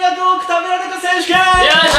額多く食べられるか選手権。 よいし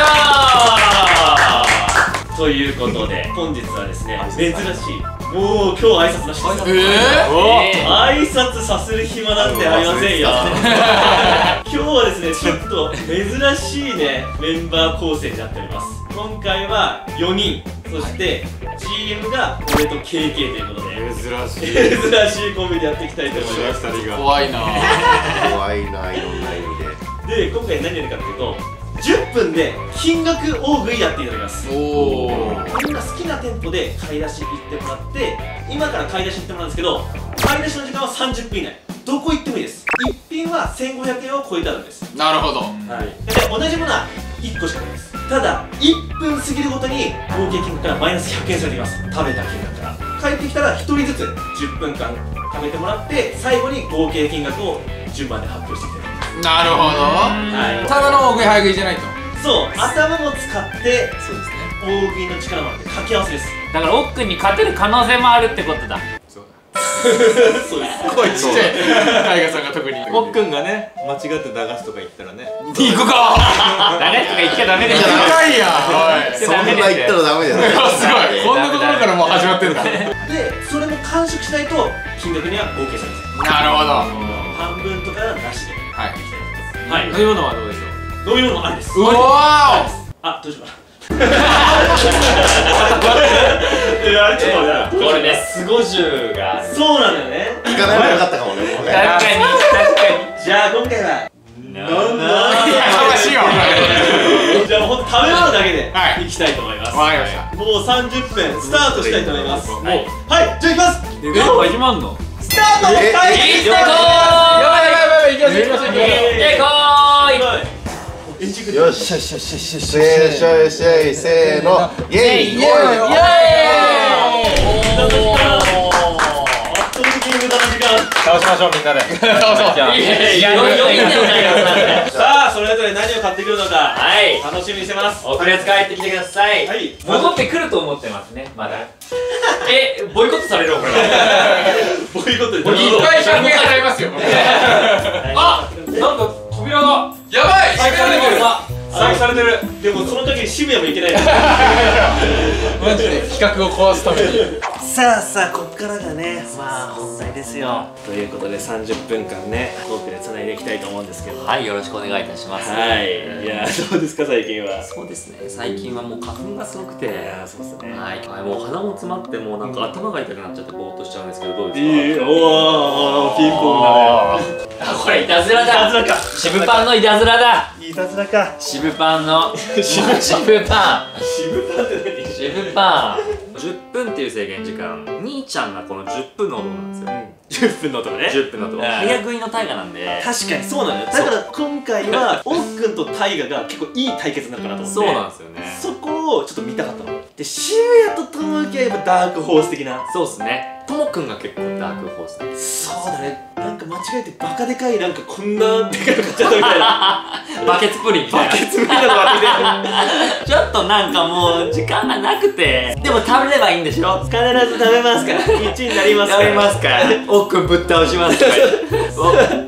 ょということで本日はですね、珍しい、もう今日挨拶なしです。挨拶させる暇なんてありませんよ。今日はですね、ちょっと珍しいねメンバー構成になっております。今回は4人、そして GM が俺と KK ということで珍しいコンビでやっていきたいと思います。 怖いな怖いな、いろんな意味で、今回何やるかっていうと、10分で金額大食いやっていただきます。みんな好きな店舗で買い出し行ってもらって、今から買い出し行ってもらうんですけど、買い出しの時間は30分以内、どこ行ってもいいです。1品は1500円を超えてあるんです。 なるほど。 で、同じものは1個しかないです。ただ1分過ぎるごとに合計金額からマイナス100円されています。食べた金額から帰ってきたら1人ずつ10分間食べてもらって、最後に合計金額を順番で発表していきたいと思います。 なるほど。ただの大食い早食いじゃないと。 そう、頭も使って、そうですね、大食いの力もあって掛け合わせです。 だから奥君に勝てる可能性もあるってことだ。 そうです。 声ちっちゃいタイガさんが特に。 おっくんがね、間違って駄菓子とか言ったらね、 行くか駄菓子とか言っちゃダメでしょ。 高いやん。 そんな言ったらダメだよ。 すごい、こんなところからもう始まってんだ。 で、それも完食しないと金額には合計されます。 なるほど。 半分とかなしではい。 はい、 飲み物はどうでしょう。 飲み物ありです。 うわあ、どうしようかな。いや、ちょっと待って、 これね、スゴジュがそうなんだよね。 聞かない方がよかったかもね。 確かに。 じゃあ今回はかましいわ。 じゃあもうほんと食べ物だけでいきたいと思います。 わかりました。 もう30分スタートしたいと思います。はい、じゃあいきます。 始まんのスタート。はい、 行ってこーい。 やばいやばいやばい、行きましょう行きましょう。 行ってこーい。 よしよしよしよしよしよしよしよし、せーの、イェイイェイイェイ。 倒しましょう、みんなで。 倒そう。 さあ、それぞれ何を買ってくるのか、 はい、 楽しみにしてます。 遅れ使ってきてください。戻ってくると思ってますね、まだ。ボイコットされるのこれ。 ボイコットで。 一回100円払いますよ。あ、なんか扉がやばい。 再開されてる。 再開されてる。 でもその時に渋谷も行けない。 マジで企画を壊すために。 さあさあ、こっからがね、まあ本題ですよ。ということで30分間ね、トークでつないでいきたいと思うんですけど。 はい、よろしくお願いいたします。 はい。いや、どうですか最近は。 そうですね、最近はもう花粉がすごくて、 そうですね。 はい、もう鼻も詰まって、もうなんか頭が痛くなっちゃってぼーっとしちゃうんですけど、どうですか。 おお、ピンポンだね。 これいたずらだ。渋パンのいたずらだ。 いたずらか。 渋パンの渋パン。 渋パンって何？ 渋パン。10分っていう制限時間。兄ちゃんがこの10分の音なんですよ。 10分のとかね。 10分の音。早食いの大河なんで。 確かにそうなのよ。だから今回はおっくんと大河が結構いい対決になるかなと思って。 そうなんですよね。 そこをちょっと見たかったの。で、渋谷と友樹はやっぱダークホース的な。 そうっすね。ともくんが結構ダークホースです。 そうだね。なんか間違えてバカでかい、なんかこんなでかいの買っちゃったみたいな。 バケツプリンみたいな。 バケツみたいなの割ってちょっとなんかもう時間がなくて、でも食べればいいんでしょ。 必ず食べますから。1になりますから。 食べますから。おっくんぶっ倒しますから。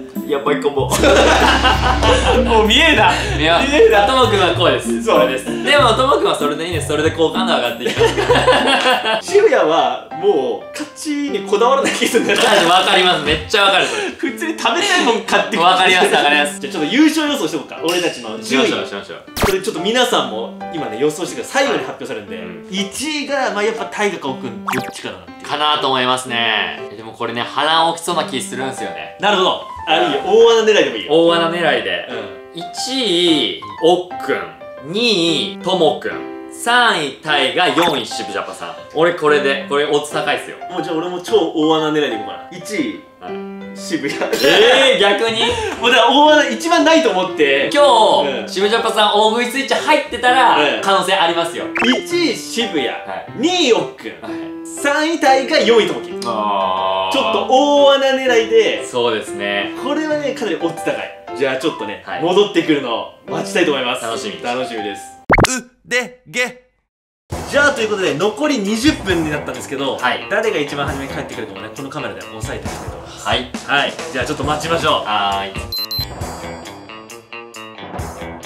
やっぱりこももう見えだ。 見えだ。ともくんはこうです。 そうです。 でもともくんはそれでいいんです。それで好感度上がっていきます。 渋谷はもう勝ちにこだわらない気がするんだよな。 わかります。めっちゃわかる。 普通に食べたいもん買ってわかります。わかります。 じゃあちょっと優勝予想しておこうか。俺たちの順位。これちょっと皆さんも今ね予想してください。最後に発表されるんで、1位がまあやっぱ大河かおくんどっちかなっていう。 かなと思いますね。でもこれね波乱起きそうな気するんですよね。 なるほど。あ、いいよ。大穴狙いでもいいよ。 大穴狙いで。1位おっくん、2位ともくん、3位タイが、4位渋ジャパさん。俺これで、これオッズ高いっすよ。 もうじゃあ俺も超大穴狙いでいこうかな。1位渋谷。 逆にもうだから大穴一番ないと思って。 今日渋ジャパさん大食いスイッチ入ってたら可能性ありますよ。 1位渋谷、2位おっくん、3位タイが、4位ともき。ちょっと大穴狙いで。 そうですね。 これはねかなりオッズ高い。じゃあちょっとね戻ってくるのを待ちたいと思います。 楽しみです。じゃあということで残り20分になったんですけど、誰が一番初めに帰ってくるかもねこのカメラで押さえていきたいと思います。はい、じゃあちょっと待ちましょう。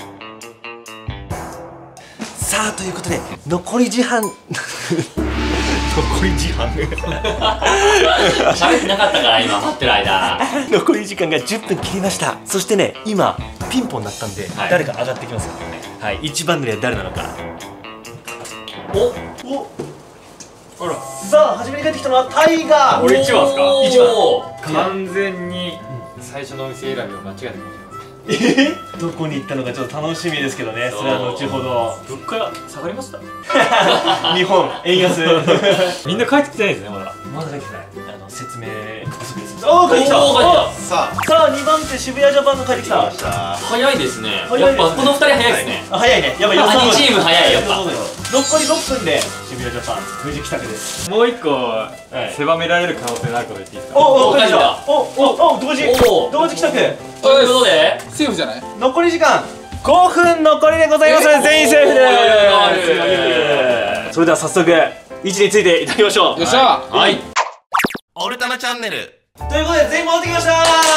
さあということで残り時間残り時間喋ってなかったから今待ってる間。 残り時間が10分切りました。そしてね今ピンポン鳴ったんで、 はい、 誰か上がってきますよ。はい、一番乗りは誰なのか。おあら、さあ初めに帰ってきたのはタイガー。 俺1番ですか。 1番。 完全に最初のお店選びを間違えてまどこに行ったのかちょっと楽しみですけどね。それは後ほど。 す。物価下がりました。 日本円安みんな帰ってきてないですねまだ。 まだできてない。説明不足です。おお帰ってきた。 さあさあ2番手渋谷ジャパンが帰ってきた。 早いですね。 早いですね。 やっぱこの2人早いですね。 あ早いね。やばい。 2チーム早いやっぱ。 残り6分で渋谷ジャパン藤木拓です。 もう一個狭められる可能性のあること言っていいですか。 おお帰ってきた。 お同時帰宅。 ということでセーフじゃない。 残り時間5分残りでございます。全員セーフです。それでは早速位置についていただきましょう。 よっしゃ。 はい。 オルタナチャンネル。 ということで全員戻ってきました。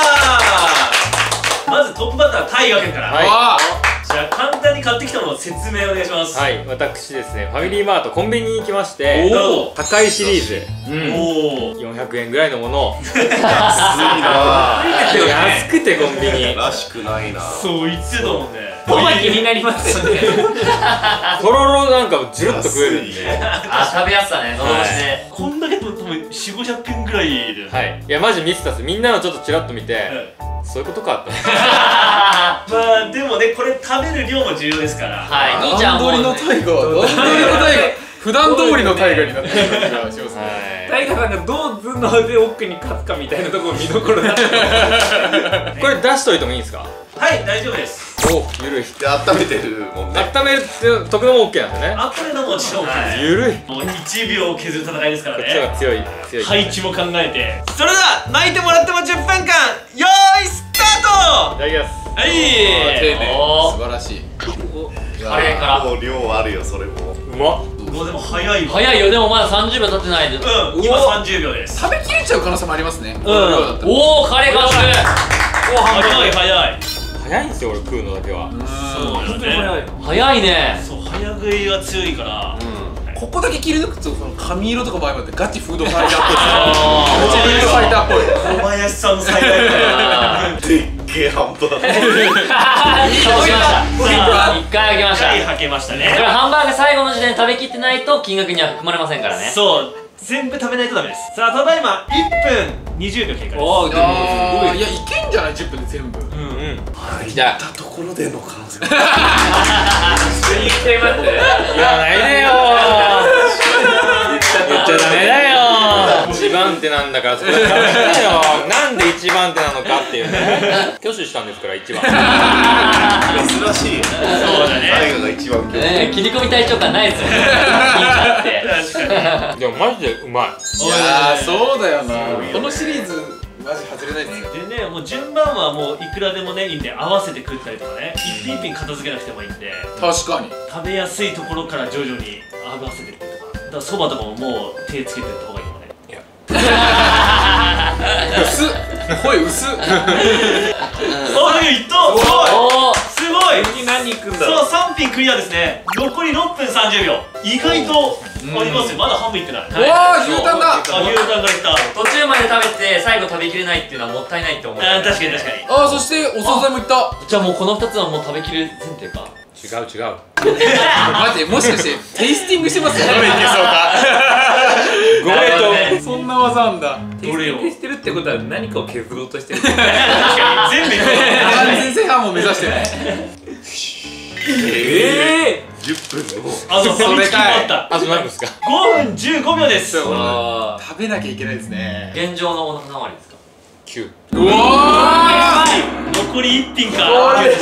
まずトップバッタータイガ君から。 はい。 じゃあ簡単に買ってきたのを説明お願いします。 はい、私ですね、ファミリーマートコンビニに行きまして、 お高いシリーズ、 おお 400円ぐらいのものを安いな安くてコンビニらしくないな。 そう言ってたもんね。 お前気になりますよね。 とろろなんかジュルッと食えるんで、 あ、食べやすさね、喉越しで。 こんだけ多分400-500円ぐらいで。 はい、いやマジ見てたっす。みんなのちょっとチラッと見て、そういうことかって。 まあでもねこれ食べる量も重要ですから。 はい、兄ちゃんも段取りのタイガー。段取りのタイガー。普段通りのタイガーになってる気がしますね。 はい、 タイガーさんがどう頭脳で奥に勝つかみたいなところ見どころになってる。 これ出しといてもいいんですか。 はい大丈夫です。 お、ゆるい。 で温めてるもんね。 温めるって特のも OK なんですよね。 あこれのもちろんゆるい。 もう1秒を削る戦いですからこっちの方ね。 が強い強い。 配置も考えて。それでは巻いてもらっても10分間よーいスタート。 いただきます。 はい丁寧。 お素晴らしい。 カレーから。 もう量あるよそれも。 うまっ。 もうでも早いわ。 早いよ、でもまだ30秒経ってないで。 うん今30秒です。 食べきれちゃう可能性もありますね。 おお、カレー完食。 お早い早い。 早いんですよ俺食うのだけは。 そうだね。 早いね。 そう早食いは強いから。 ここだけ切り抜くとその髪色とかも相まってガチフードファイターっぽい。 あガチフードファイターっぽい。 小林さんの最大だ。 でっけえハンバーグ。 一回あげました。 はいはけましたね。 これハンバーグ最後の時点で食べきってないと金額には含まれませんからね。 そう全部食べないとダメです。さあただいま1分20秒経過です。 おお、でもあーいやいけんじゃない10分で全部。 来た。 たところでの可能性。 言ってます。 言わないでよ言っちゃダメだよ。一番手なんだからそれはダメだよ。なんで一番手なのかっていうね。挙手したんですから一番。 珍しい。 そうだね。 タイガが一番今日。 ねえ、切り込み隊長感ないですよね。いいなって。 確かに。 でもマジでうまい。 いやーそうだよな。このシリーズマジ外れないですよ。 でねもう順番はもういくらでもねいいんで合わせて食ったりとかね一品一品片付けなくてもいいんで確かに。 食べやすいところから徐々に合わせていくとかだからそばとかももう手つけてった方がいいもんね。 薄っ。声薄っ。 あいったすごいおお、 すごい。 次何いくんだそうろう。 3品クリアですね。残り6分30秒意外とありますよ。まだ半分いってない。 うわー牛タンだ。 あ牛タンがいった。 途中まで食べて最後食べきれないっていうのはもったいないって思う。 あ確かに確かに。 あーそしてお惣菜もいった。 じゃあもうこの2つはもう食べきる前提か。 違う違う。 待ってもしかしてテイスティングしてますよ。どれいけそうか。 ごめんと。 そんな技あんだ。 どれをしてるってことは何かを削ろうとしてる。 確かに全部いく。 完全制覇も目指してない。 10分の。 あとファミチキもあった。 あと何ですか。 5分15秒です。 あ食べなきゃいけないですね。 現状のお何割ですか。 9。 うわ残り1品か。 ー。やばい。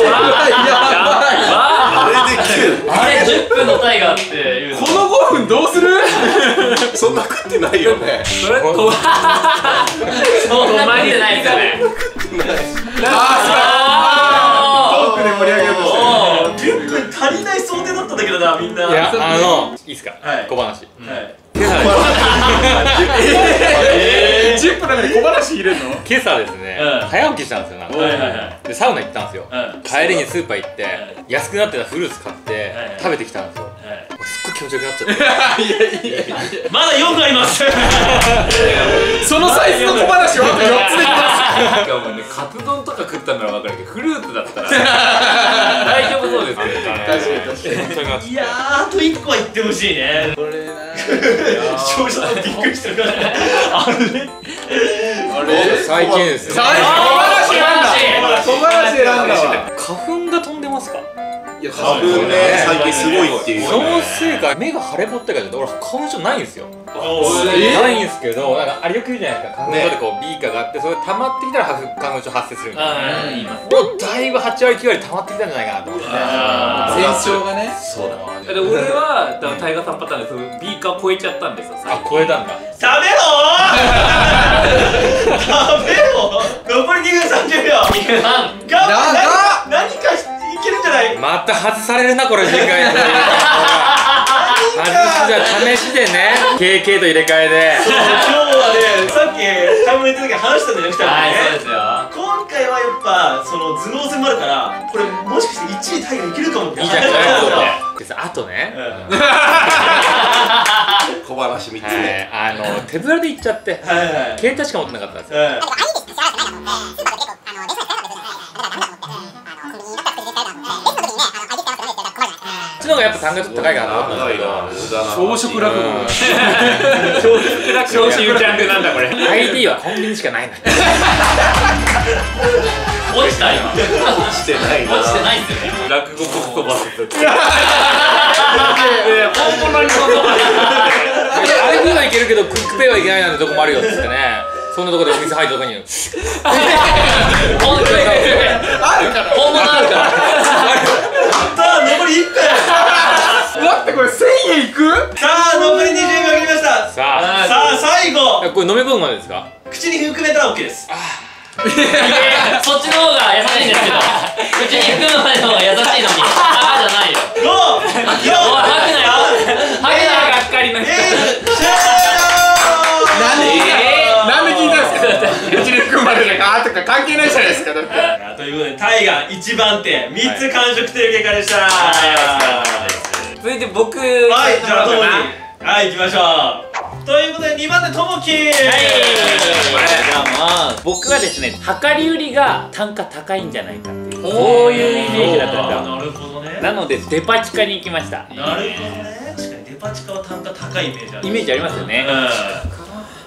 あれで9。 あれ10分のタイガーっていうの。 この5分どうする？ そんな食ってないよね。 そんな食ってないですよね。 トークで盛り上げようとしてる。 10分足りない想定だったんだけどなみんな。 いやいいっすか。 はい小話。 はい今朝 10分の中で小話入れるの？ 今朝ですねうん早起きしたんですよなんか。 はいはいはいでサウナ行ったんですよ。 うん帰りにスーパー行って安くなってたフルーツ買ってはい食べてきたんですよ。 気持ちよくなっちゃったまだ4個ありますそのサイズの小話はあと4つできますしかもね、カツ丼とか食ったなら分かるけど、フルーツだったら大丈夫そうですけどね。 確かにいやー、あと1個は言ってほしいね。 これな視聴者さんびっくりしてるからね。あれあれ最近ですよ小話選んだわ花粉が飛んでますか？ いや花粉ね最近すごいっていうそのせいか目が腫れぼったから俺花粉症ないんですよ。 えないんですけど、なんかあれよく言うじゃないですか、花粉症でこうビーカーがあってそれ溜まってきたら花粉症発生するみたいな。 言います。 もうだいぶ8割9割溜まってきたんじゃないかなと思って。 前兆がねそうだで俺はタイガーさんパターンでそのビーカー超えちゃったんですよ。 あ、超えたんだ。 食べろー食べろー残り2分30秒 2分半。 頑張れ何かいけるんじゃないまた外されるなこれ次回外しじゃ試しでね KK と入れ替えで今日はね、さっき買い物行った時話したんだよね、2人でね。 はい、そうですよ。 今回はやっぱその頭脳戦もあるからこれもしかして1位タイがいけるかもっていいじゃんこれであとね、 小話3つね手ぶらで行っちゃってはい携帯しか持ってなかったんですよ。そっちの方がやっぱ単価ちょっと高いかなと思ったんですけど、 朝食落語少子ゆうちゃんってなんだこれ。 ID はコンビニしかないの。 落ちた今。 してないな落ちてないっすよね。落語こそばせて。本物にこそば。 ID はいけるけどクックペイはいけないなんてとこもあるよっつってね。そんなとこでお店入ったとこに本物あるから。 さあ残り1分待ってこれ1000円いくさあ残り20秒切りましたささあ最後あこれ飲み込むまでですか？ 口に含めたら OK ですそっちの方が優しいんですけど。口に含むまでの方が優しいのに。ああじゃないよ。 5 4 おい吐くなよ。吐くなよがっかりの人。 なんで聞いたんですか口に含まれるかとか関係ないじゃないですかだってということでタイが1番手3つ完食という結果でした続いて僕。 はいじゃあともきはい行きましょうということで2番手ともきじゃあまあ僕はですね、量り売りが単価高いんじゃないかっていうそういうイメージだったんですよ。 なるほどねなのでデパ地下に行きました。 なるほどね確かにデパ地下は単価高いイメージあるイメージありますよね。 う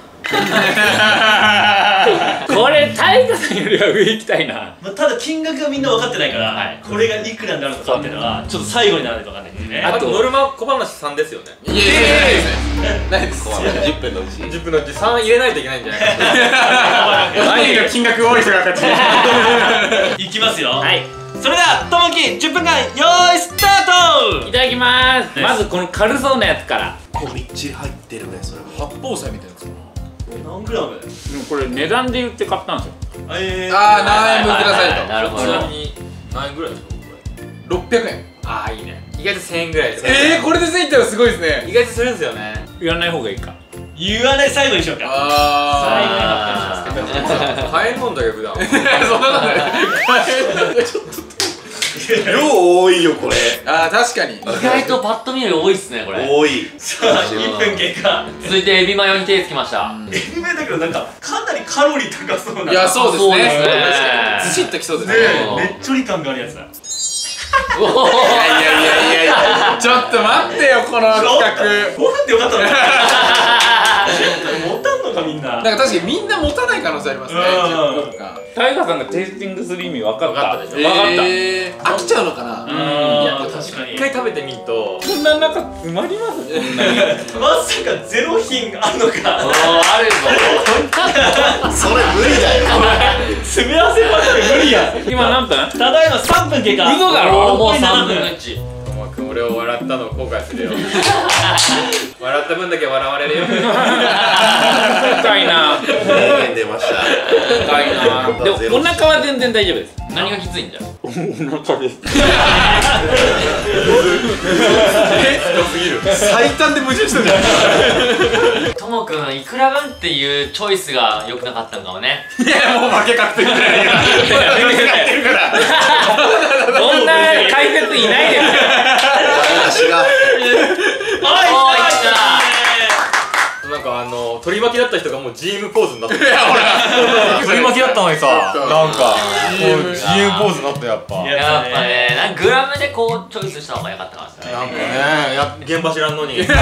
これタイガさんよりは上行きたいな。 まあただ金額がみんな分かってないから、 はいこれがいくらになるのかっていうのはちょっと最後にならないと分かんないんですねあとノルマ小話3ですよね。 いやいやないです 10分のうち 10分のうち3入れないといけないんじゃないか何が金額多い人が勝ちいきますよはい、 それではともき10分間用意スタートいただきます。まずこの軽そうなやつから。 みっちり入ってるねそれは八宝菜みたいなやつ何グラムこれ値段で言って買ったんですよ。 何円分くださいとなるほど。 ちなみに何円ぐらいですかこれ？ 600円ああいいね。意外と1000円ぐらいです。 これで1000円ってのはすごいですね意外とするんですよね。 言わない方がいいか。 言わない最後にしようかあ買えるもんだけど普段。 そんなことない量多いよこれあー確かに意外とパッと見より多いっすねこれ。 多いさあ1分経過続いてエビマヨに手つきました。 エビ麺だけどなんかかなりカロリー高そうないやそうですそうですねねずしっときそうですねねっちょり感があるやつだおお。 いやちょっと待ってよこの企画 5分でよかったのに持たんのかみんななんか確かにみんな持たない可能性ありますねうん 10分間タイガーさんがテイスティングする意味分かったでしょ。分かっ飽きちゃうのかなうんいや確かに一回食べてみるとた。こんな中詰まりますこんなに。 まさかゼロ品あるのかあるぞ。 それ無理だよ詰め合わせまで無理や今何分？ ただいま3分経過嘘だろ。もう残り7 3分の分 1。 お前くん俺を笑ったのを後悔するよ。笑った分だけ笑われるよ。 深いな。 名言出ました深いな。でもお腹は全然大丈夫です。何がきついんじゃ。お腹です。 最短で矛盾してるじゃんともくんいくら分っていうチョイスが良くなかったのかもね。 いやもう負け確定みたいな負けてるからそんな解説いないですよ。 話がなんか取り巻きだった人がもう GM ポーズになってる。取り巻きだったのにさ、なんかもう GM ポーズになった。やっぱね、なんかグラムでこうチョイスした方が良かったかもしれない。 なんかね、現場知らんのに。 さ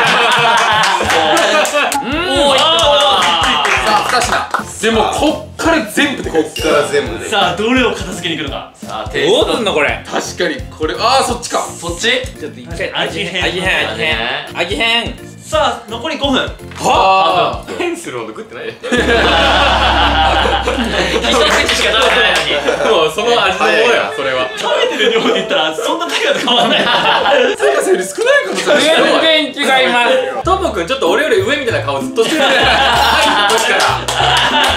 あ2品。でもこっから全部でこっから全部で。 さあどれを片付けに来るか。 さあテイスト。 どうすんのこれ。 確かにこれそっちか。 そっち？ ちょっと一回味変。 味変。 さあ残り5分。 変するほど食ってない。 一口しか食べてないのに。 もうその味のものや、それは。 食べてる量で言ったらそんな大が変わんない。 タイガさんより少ないかもしれない。 全然違います。トモくんちょっと俺より上みたいな顔ずっとしてる。入った時から。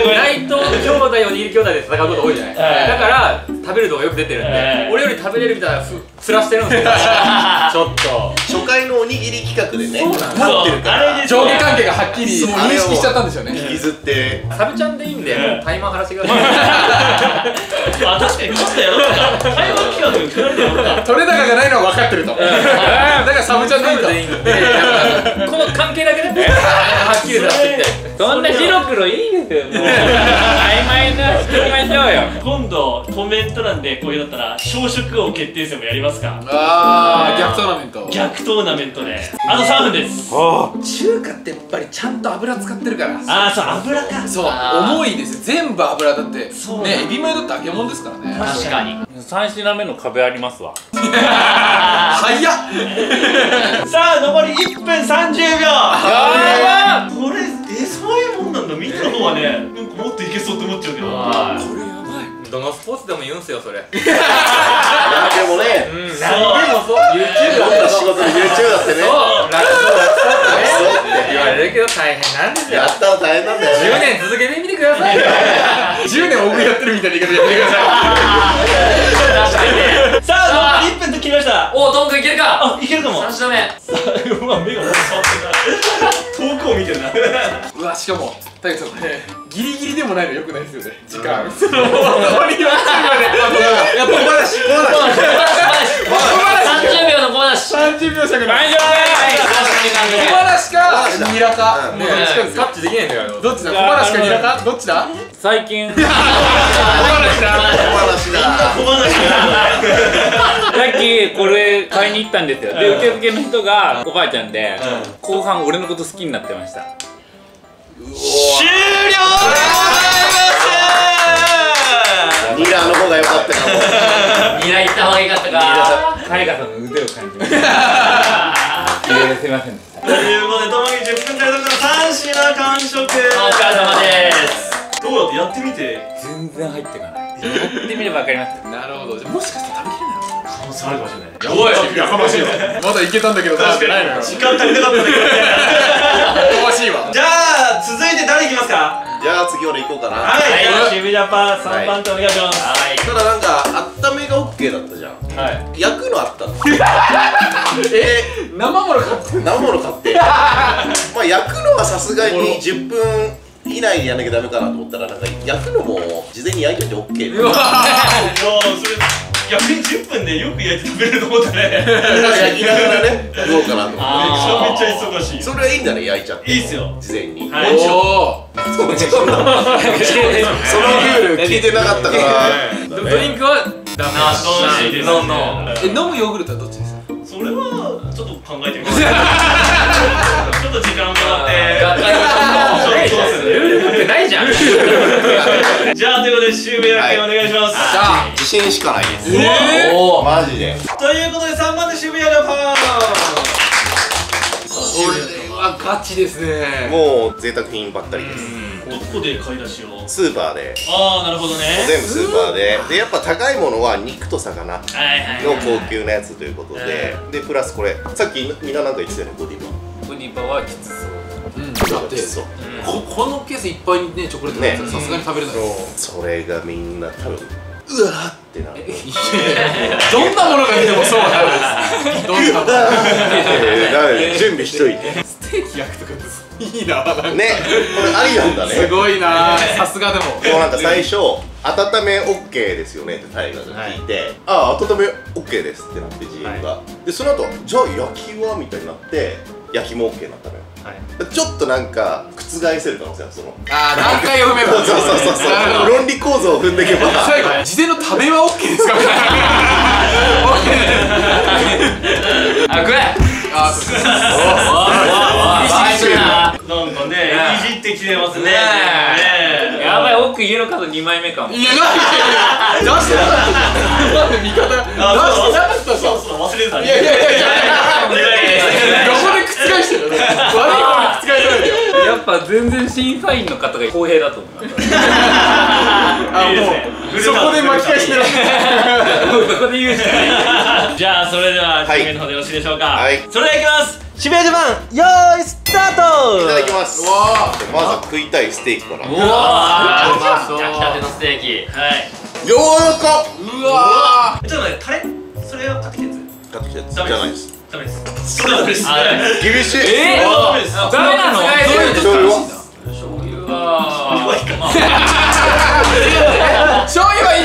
内藤兄弟おにぎり兄弟で戦うこと多いじゃない。だから食べる動画よく出てるんで、俺より食べれるみたいなつらしてるんですけど。ちょっと。 初回のおにぎり企画でね。 そうあれで上下関係がはっきり認識しちゃったんでしょうね。 引きずって。 サビちゃんでいいんで、もうタイマー張らせてください。 あ、確かに今度やろうか。台湾企画に比べてやろうか。 取れ高がないのは分かってると。だからサブちゃんでいいと。 この関係だけではっきり出してきて。そんな白黒いいですよ。もう曖昧なしてみましょうよ。 今度コメント欄でこういうだったら小食王決定戦もやりますか。 逆トーナメント。 逆トーナメントであと3分です。 中華ってやっぱりちゃんと油使ってるから。 そう油か。 そう重いですよ。全部油だってそうね、エビマヨだって揚げ物ですからね。 確かに。 3品目の壁ありますわ。 早っ。 さあ残り1分30秒。 やこれそういうもんなんだ。見た方はねなんかもっといけそうって思っちゃうけど。 これやばい。 どのスポーツでも言うんすよ、それ。 でもね。 何でもそう。YouTube どんな仕事で YouTube だってね。 楽そうって言われるけど大変なんですよ。 やったら大変なんだよ 10 ね。 年続けてみてくださいよ。 10年大食いやってるみたいな言い方やってください。 確かにね。 さあ残り1分と切りました。 お、トンくんいけるか。 いけるかも。 3品目。 うわ目が触ってるな。遠くを見てるな。 うわ、しかも大河さんこれギリギリでもないのよくないですよね。時間その残り40秒でやっぱ小話 30秒の小話。 30秒しかない。 大丈夫。 小話かニラか。 うんねえ、 タッチできないんだよ。 どっちだ。小話かニラかどっちだ。 最近小話だ。 小話だ。 小話さっきこれ買いに行ったんですよ。で受付の人がおばあちゃんで後半俺のこと好きになってました。 終了でございます。 ニラの方が良かったかも。 ニラ行った方がいいかったか。 タイガさんの腕を感じました。すいませんでした。 ということでともに10分間で3品完食。お疲れ様です。 どうだってやってみて。 全然入ってかない。やってみればわかります。 なるほど。じゃもしかして食べきれないの。 可能性あるかもしれない。 おい、やかましいよ。まだいけたんだけど食べてないのよ。 時間足りなかったんだけどね。 やかましいわ。 じゃあ続いて誰いきますか。 じゃあ次俺行こうかな。 はい、渋ジャパン3番手お願いします。 ただなんか温めが OK だったじゃん。 はい。 焼くのあったの。 生もの買って生もの買って。まあ焼くのはさすがに10分以内にやんなきゃダメかなと思ったらなんか焼くのも事前に焼いといて OK。 いやそれ逆に10分でよく焼いて食べれると思ったね。 焼きながらねどうかなと思って。 めちゃめちゃ忙しい。 それはいいんだね焼いちゃって。 いいっすよ。 事前に。 はい。 おお。 そのルール聞いてなかったから。 ドリンクはダメ。 楽しいですね。 飲むヨーグルトはどっちですか。 それはちょっと考えてみます。ちょっと時間もらって。 ルールってないじゃん。 じゃあということで渋谷君お願いします。 じゃあ自信しかないです。 おお。 マジで。 ということで3番手渋谷ジャパン。 これはガチですね。 もう贅沢品ばっかりです。 どこで買い出しを。 スーパーで。 ああなるほどね。 全部スーパーで。でやっぱ高いものは肉と魚のはいはい。 高級なやつということで。でプラスこれさっきみんななんか言ってたよねゴディバ。 ゴディバはきつそう。 だってそう。 このケースいっぱいにねチョコレートねさすがに食べれない。 それがみんな多分うわーってなる。 どんなものが見てもそうなんです。どんなもの。 準備しといて。 ステーキ焼くとかいいな。 ねこれありなんだね。 すごいな。さすがでも。 もうなんか最初温め OK ですよねってタイガが聞いて、ああ温め OK ですってなって GM が、でその後じゃあ焼きはみたいになって焼きも OK になったのよ。ちょっとなんか覆せるかもしれない、そのああ段階を踏めばそう論理構造を踏んでいけば最後事前の食べは OK ですかみたいなあ、食え。 なんかね、いじってきてますね。 やばい、奥家の角2枚目かも。 いや、出してなかった。味方出してなかったさ。 そう忘れてた。 いや横で覆してる。悪い方に覆されるよ。 やっぱ全然審査員の方が公平だと思う。 あ、もうそこで巻き返してる。 そこで言うしかない。 じゃあそれでは指名の方でよろしいでしょうか。 はい、 それではいきます。指名ジャパンよーいスタート。 いただきます。まずは食いたいステーキから。 うわー、焼きたてのステーキ。 はい。 柔らかっ。 うわちょっと待って、タレそれは買ってきたやつ買ってきたやつじゃないです。 ダメです。そうです。 厳しい。 ダメです。 ダメなの？ 醤油は醤油は醤油はいい。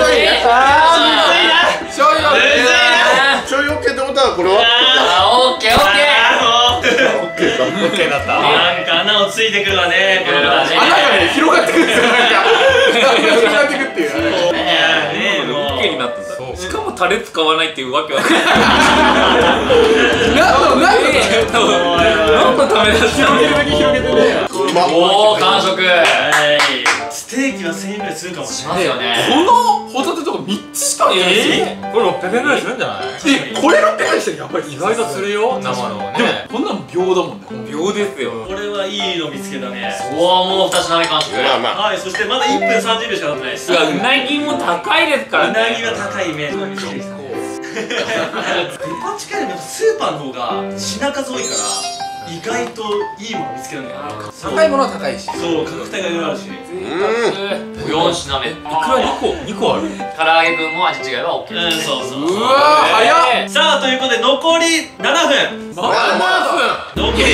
醤油はいい。 醤油 OK ってことはこれはオッケーオッケー。 OK だった。 なんか穴をついてくるわね、この子たち。 穴がね広がってくるんですよ。なんか広がってくっていう。 ね、もう。 オッケーになったんだ。しかもタレ使わないっていうわけはない。何のためだ。 広げるだけ広げてね。 おお、完食。 ステーキは1000円ぐらいするかもしれない。 ますよね。 このホタテとか3つしかないですよ。 これ600円ぐらいするんじゃない？ これ600円したらやばい。 意外とするよ、生のね。 でもこんなの秒だもんね。 秒ですよ。 これはいいの見つけたね。 うわ、もう2品目完食。 まあまあはい、そしてまだ1分30秒しか経ってないです。 うなぎも高いですからね。 うなぎは高いイメージ。デパ地下よりもスーパーの方が品数多いから意外といいもの見つけるんだよね。 高いものは高いし。 そう、価格帯がいろいろあるし。 4品目。いくら2個ある。唐揚げくんも味違いは OK です。 そうそう。 うわー早っ。 さあ、ということで残り7分。 7分。 残り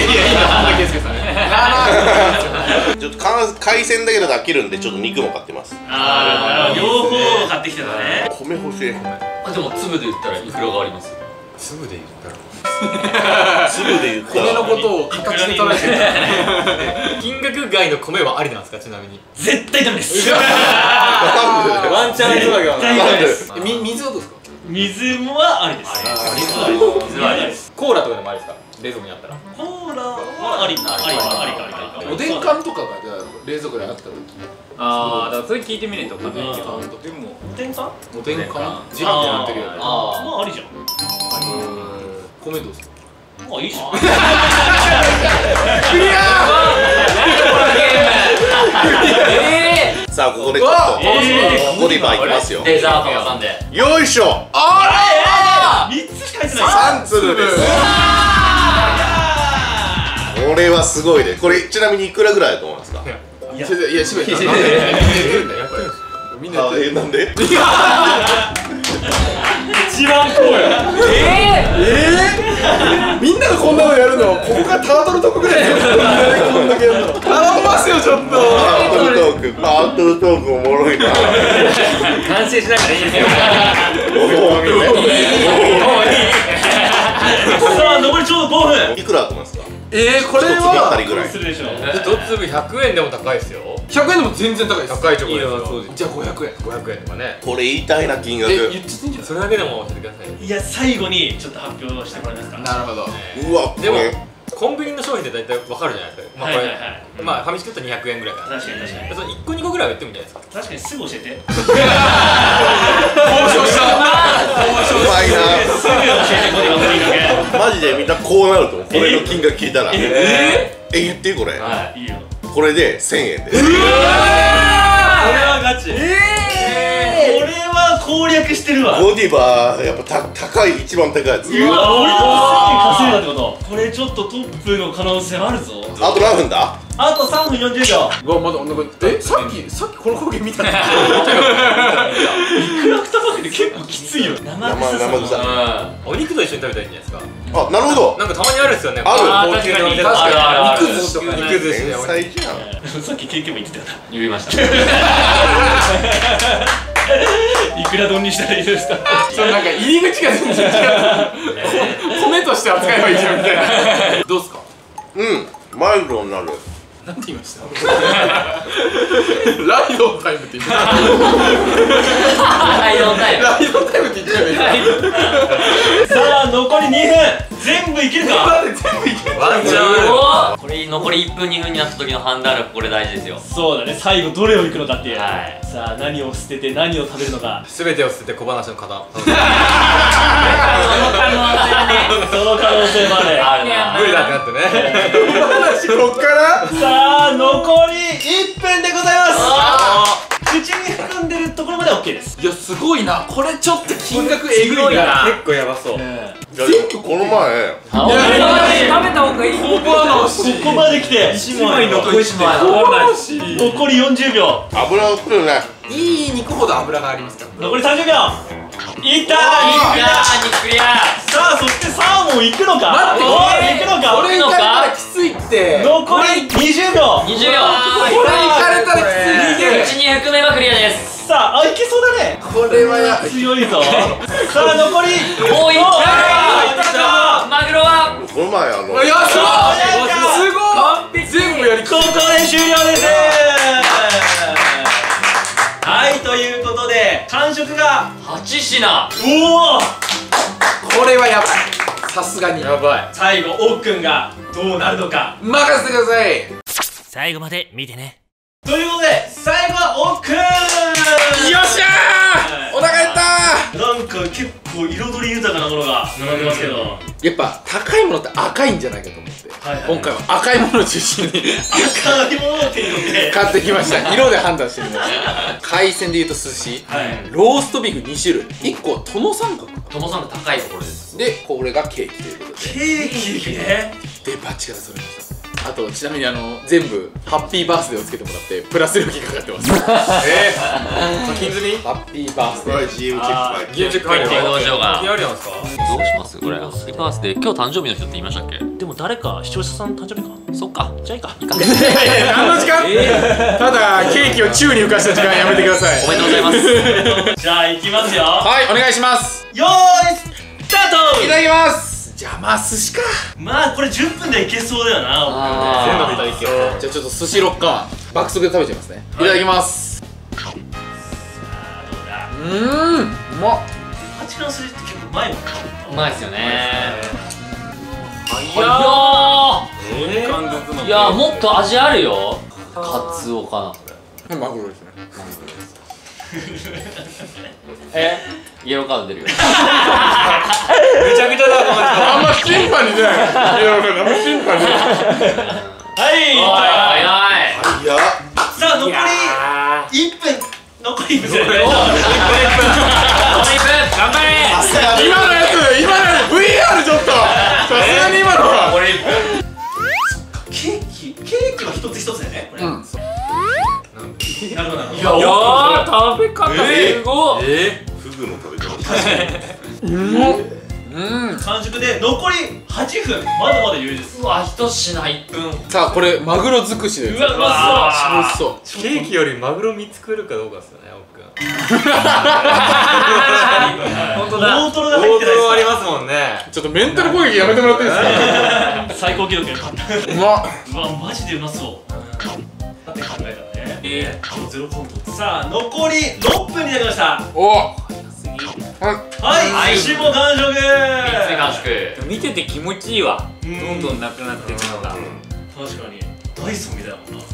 ちょっと海鮮だけだと飽きるんでちょっと肉も買ってます。 ああ、両方買ってきてたね。 米欲しい。 あ、でも粒で言ったらいくらがあります？ 粒で言ったら粒で言ったら米のことを形で捉えてる。 金額外の米はありなんですか？ちなみに絶対ダメです。 ワンチャンつなが絶対ダメです。 水はどうですか？ 水もはありです。 水はありです。 コーラとかでもありですか？冷蔵庫にあったらコーラはありか。 おでん缶とかがじゃあ冷蔵庫であった時。 ああ、だからそれ聞いてみないと分かんないけど。 おでんか？ おでん缶？ジラってなってるよね。 まあありじゃん。 米どうですか？ まあいいじゃん。 クリアさあここでちょっとゴディバいきますよ。 デザート挟んで。 よいしょ。 3つしか入ってない。 3粒です。これはすごいね。これちなみにいくらぐらいだと思いますか？ いや、渋谷さんみんななんで？ 一番こうや。 みんながこんなのやるのここがタートルとこぐらいですよ。こんだけやるの頼みますよちょっと。 パートルトークおもろいな。 完成しながらいいですよ。 さあ、残りちょうど5分。 いくらだと思いますか？ これ一粒あたはりぐらい。 するでしょう。 1粒100円でも高いですよ。 100円でも全然高いです。 高いチョコレートじゃあ500円。 500円とかね。 これ言いたいな金額。 言っていいんじゃない？ それだけでも教えてください。 いや、最後にちょっと発表してもらえますか。 なるほど。 うわこでもれコンビニの商品って大体わかるじゃないですか。まあこれまあファミチキだと200円ぐらいかな。 確かに。 その1個2個ぐらいは言ってもいいんじゃないですか。 確かにすぐ教えて。 交渉した。 うまいな。 すぐ教えて、これはとにかマジでみんなこうなると思う。これの金額聞いたら。言ってこれ。 く。はい、いいよ。 これで1000円です。 これはガチ。これは攻略してるわ。 ゴディバやっぱ高い、一番高いやつ。 うわ、俺の1000円稼いだってこと。これちょっとトップの可能性あるぞ。 あと何分だ？ あと3分40秒。 うわまだなんかさっきこの光景見たの。 いくらくたばくで結構きついよ。生臭さ生臭お肉と一緒に食べたらいいんじゃないですか。 あ、なるほど。 なんかたまにあるんですよね。 ある高級なお店確かに肉寿司とか肉寿司で天才じゃん。 さっきケーキも言ってたよな。 言いましたいくら丼にしたらいいですか。 そのなんか入り口が全然違う。米として扱えばいいじゃんみたいな。どうすか？ マイルドになる。 なんて言いました？ライドタイムって言ってた。 ライドタイムライドタイムって言ってたよね。 さあ残り2分。全部いけるか。 だって全部いける。 ワンチャンあこれ残り1分2分になった時の判断力、これ大事ですよ。 そうだね。最後どれをいくのかっていう。 はいさあ何を捨てて何を食べるのか。 る。全てを捨てて小話の方。 その可能性まで。 あるな。 無理だってなってね。 こっからさあ残り1分でございます。口に含んでるところまで OK です。 いやすごいな。これちょっと金額えぐいな。 結構やばそう。 全部この前食べた方がいい。 ここまで来て 1枚残して残り40秒。 油を作るね。 いい肉ほど油がありますから。 残り30秒。いったー。 肉クリア。 さあそしてサーモンいくのか。 待っておいいくのか。 これいかれたらきついって。 残り20秒。 20秒。 これいかれたらきついって。 口に含めばクリアです。 さあいけそうだね。 これはや強いぞ。さあ残り。 おー、いったた。 マグロはこの前いやすごい。全部やりここで終了です。はいということで完食が 8品。 おお。 これはやばい。さすがにやばい。 最後おっくんがどうなるのか。 任せてください。 最後まで見てね。 ということで最後はおっくん。 よっしゃー。お腹減ったなんか結構彩り豊かなものが並んでますけど。 やっぱ高いものって赤いんじゃないかと思って、 はいはい今回は赤いものを中心に赤いものを手に取って。 買ってきました。色で判断してみました。海鮮でいうと寿司、 はいローストビーフ2種類、1個は殿三角友さんが高いところです。 で、これがケーキということでケーキね。 デパ地下で揃いました。あとちなみに全部ハッピーバースデーをつけてもらってプラス料金かかってます。 課金済み？ ハッピーバースデー。 これ GM チェック入ってゲームチェック入ってる。 どうしようかな。 課金ありなんですか？ どうしますこれ。ハッピーバースデー。今日誕生日の人って言いましたっけ？ でも誰か視聴者さん誕生日か。 そっか。じゃあいいか。いいか。 何の時間？ただケーキを宙に浮かした時間やめてください。 おめでとうございます。 じゃあ行きますよ。 はい、お願いします。 よーいスタート。 いただきます。じゃあまあ寿司か。 まあこれ10分でいけそうだよな。 あー全部でいけよ。 じゃあちょっと寿司6貫爆速で食べちゃいますね。いただきます。うまっ。 八貫筋って結構うまいもんな。 うまいっすよね。いやいやもっと味あるよ。カツオかな。 マグロですね。 イエローカード出るよ。 めちゃくちゃだあんま審判に出ない。いや、あんま審判に出ない。 はい早い。 いやさあ残り1分。残り1分。 残り1分。頑張れ。 今のやつ VR ちょっとさすがに今のは。 残り1分。 ケーキは一つ一つだよねこれ。なるほどなるほど。 いや食べ方すごい。 フグの食べ方完食で残り8分。まだまだ余裕です。 うわ一品1分。 さあこれマグロ尽くしです。 うわうま美味しそう。 ケーキよりマグロ見つくるかどうかですよね、奥君。 本当だ。 大トロが入ってない大トロありですますもんね。 ちょっとメンタル攻撃やめてもらっていいですか。 か。最高記録が勝った。 うまっ。 うわマジでうまそう。って考えたらね。ゼロコント。さあ残り6分になりました。 お。 はい寿司も完食。 完食。 見てて気持ちいいわ。 どどんどんなくなっていくのが。 確かにダイソンみたいだもんな。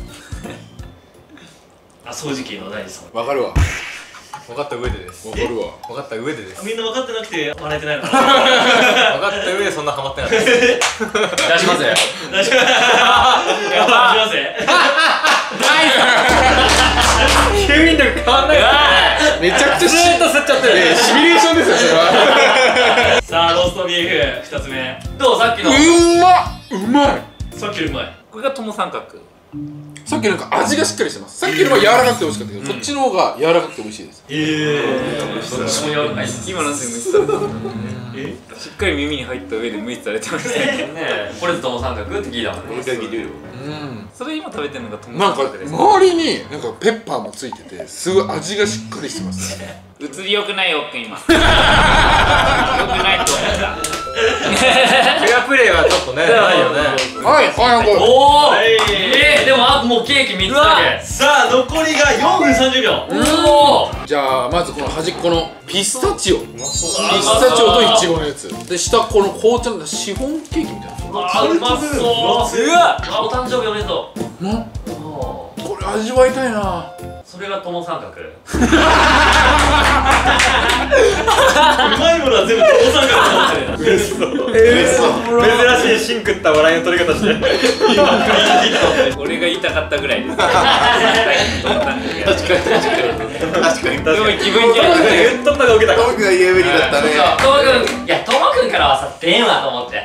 あ掃除機のダイソン。 わかるわ。 分かった上でです。 わかるわ。 分かった上でです。 みんな分かってなくて笑えてないのかな。 分かった上でそんなハマってなかったです。 出しますよ。 大丈夫。頑張りますね。 吸引力変わんない。 めちゃくちゃずーっと吸っちゃってる。 シミュレーションですよそれは。 さあローストビーフ2つ目。 どうさっきの。 うまい。 さっきよりうまい。 これが友三角。 さっきなんか味がしっかりしてます。さっきのは柔らかくて美味しかったけど、こっちの方が柔らかくて美味しいです。 どっちも柔らかい。今なんで無視されたの？しっかり耳に入った上で無視されてましたね。 これぞ友三角って聞いたもんね。 もう一回聞いてみるよ。 それ今食べてるのが友なんか三角です。 周りになんかペッパーもついてて、すごい味がしっかりしてますね。 映り良くないよっくん今。良くないと思った。フェアプレーはちょっとね。ないよね。 はいはいはい。 おお。でももうケーキ3つだけ。 さあ残りが4分30秒。 おお。 じゃあまずこの端っこのピスタチオ。ピスタチオとイチゴのやつ。で下この紅茶のシフォンケーキみたいな。 あうまそう。うわ。お誕生日おめでとう。 これ味わいたいな。 それが友三角。 うまいものは全部友三角だってね。 嬉しそう珍しいシンクった笑いの取り方してる。俺が言いたかったぐらいです。 確かにでも自分で言っとったが受けたトム君が言うべきだったね。 トモくん、いやトモくんからはさ電話と思って。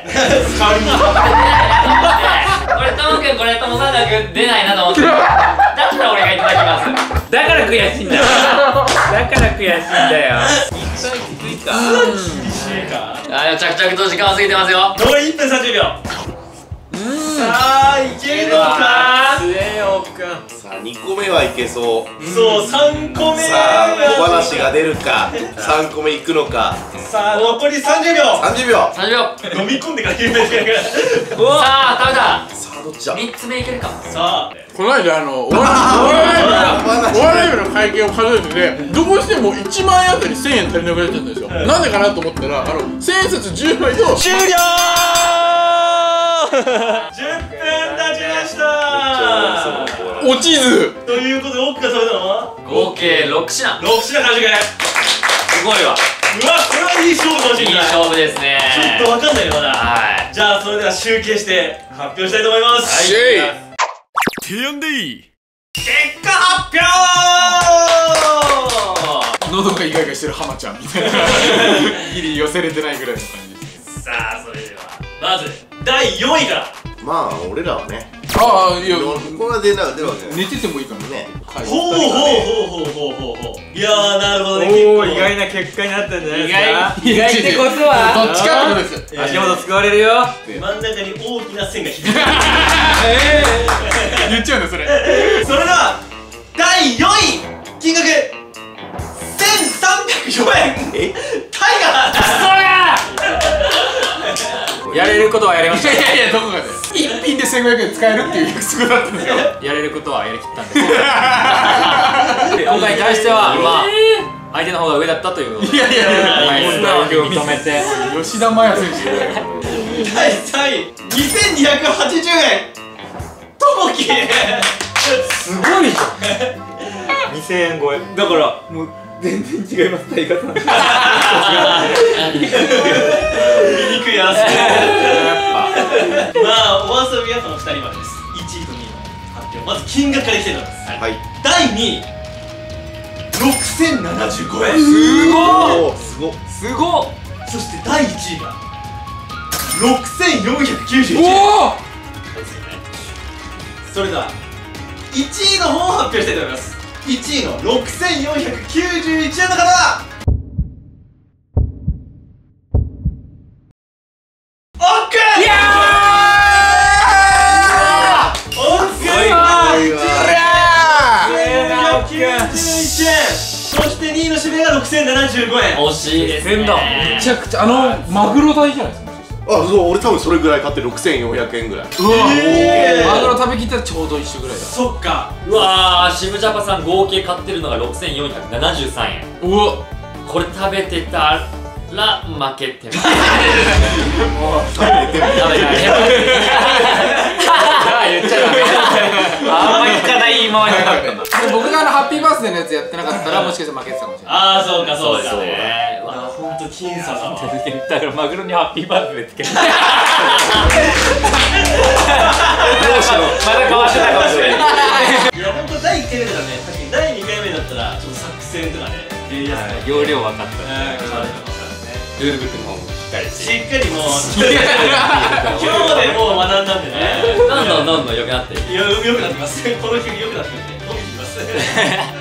これトモくんこれ友三角出ないなと思って。だったら俺がいただきます。 だから悔しいんだよ。だから悔しいんだよ。一回きついか。 あ、着々と時間を過ぎてますよ。 残り1分30秒。さあいけるのか。 強えよくん。 さあ2個目はいけそう。 そう3個目。 さあ小話が出るか。3個目いくのか。 さあ残り30秒。 30秒。 30秒。 飲み込んでから決めないといけないから。 さあ食べた。 さあどっちだ。 3つ目いけるかも。 さあこの間お笑い部の会計を数えてて、どうしても1万円あたり1000円足りなくなっちゃったんですよ。なぜかなと思ったら1000円札10枚と終了。10分経ちました。 落ちず。 ということで奥が食べたのは合計6品。 6品完食。 すごいわ。 うわこれはいい勝負かもしいいれない。 勝負ですね。 ちょっとわかんないよまだ。 はい。 じゃあそれでは集計して発表したいと思います。 シェイ。 提案でいい。結果発表。 喉がイガイガしてるハマちゃんみたいな。ギリ寄せれてないぐらいの感じです。 さあそれではまず第4位から。 まあ俺らはね。 ああいやこれは出るわけ寝ててもいいかもね。 ほうほうほうほうほうほう。いやーなるほどね。 おー意外な結果になったんじゃないですか。意外ってことはどっちかってことですよ。 足元救われるよ。 真ん中に大きな線が引いてる。 言っちゃうんだそれ。 それでは第4位金額1304円。タイガー。 やれることはやりました。 いやいやどこかで一品で1500円使えるっていう約束だったんですよ。 やれることはやりきったんで。今回に対してはまあ相手の方が上だったということで。 いやいやいやはい、認めて。 吉田麻也選手。 第3位2280円ともき。 すごいじゃん。2000円超え。だからもう全然違います。タイガーさん。 醜いやつ。まあお遊びはこの2人までです。1位と2位の発表。まず金額からいきたいと思います。 はい。 第2位6075円。 すごっ。 すごっ。 すごっ。 そして第1位が6491円。 おお。 それでは1位の方を発表したいと思います。1位の6491円の方はオッケー。いやーオッケー。6491円。そして2位の指名が6075円。 惜しいですね。 めちゃくちゃマグロ代じゃないですか。 あ、そう、俺多分それぐらい買って6400円ぐらい。 うわマグロ食べきったらちょうど一緒ぐらいだ。 そっか。 うわー、渋ジャパさん合計買ってるのが6473円。 うわこれ食べてたら負けてます。 食べても食べない。言っちゃダメ。あんまり聞かない今までだったんだ。 僕がハッピーバースデーのやつやってなかったらもしかしたら負けてたかもしれない。 ああそうかそうか。 そうですね。 うわほんと僅差だわ。 だからマグロにハッピーバースデーつける。まだ変わってないかもしれない。 いやほんと第1回目だからね、確かに第2回目だったらちょっと作戦とかね、 容量分かった。 変わるかもしれないね。 ルールブックの方もかりしてしっかりもう今日でもう学んだんでねどんどん良くなっていく良くなってますこの日良くなってくるんで伸びてきます